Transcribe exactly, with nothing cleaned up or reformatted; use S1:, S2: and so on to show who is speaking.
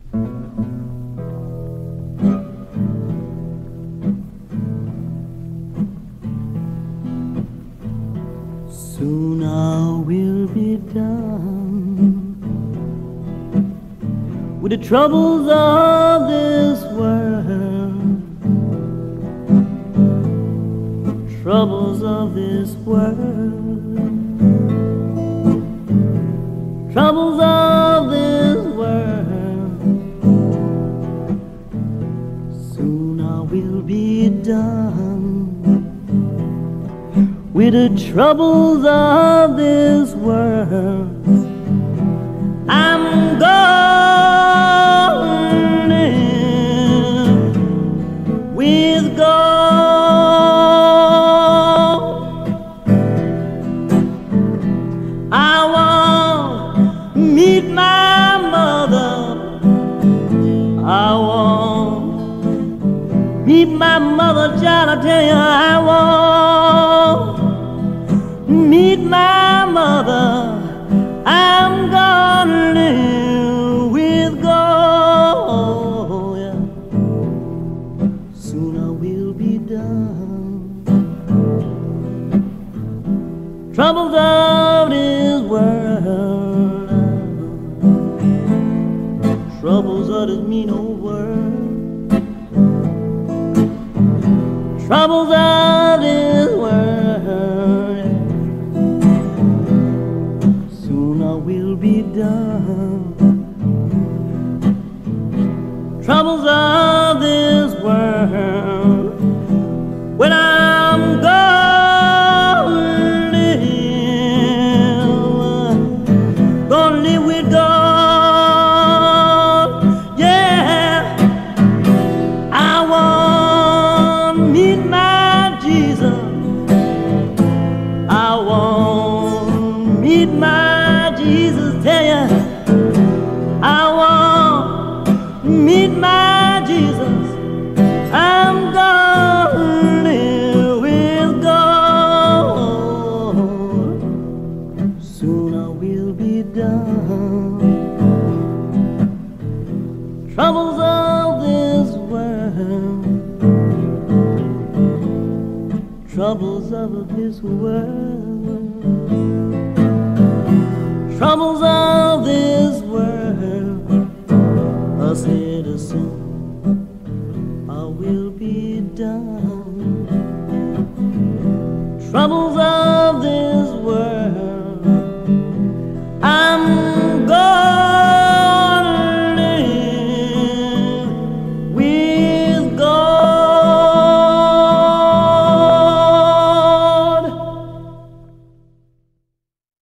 S1: Soon I will be done with the troubles of this world, troubles of this world, troubles of this world. Soon I will be done with the troubles of this world. I'm going in with God. I want to meet my mother. I want to meet my mother, child. I tell you, I want meet my mother. I'm gonna live with God. Yeah. Soon I will be done. Troubles of this world, troubles of this mean old world, troubles of this world. Will be done. Troubles of this world. When I'm gonna live, gonna live with God. Yeah, I want to meet my Jesus. I want to meet my Jesus, tell ya, I want to meet my Jesus. I'm gonna live with God. Soon I will be done. Troubles of this world, troubles of this world, troubles of this world. I said, soon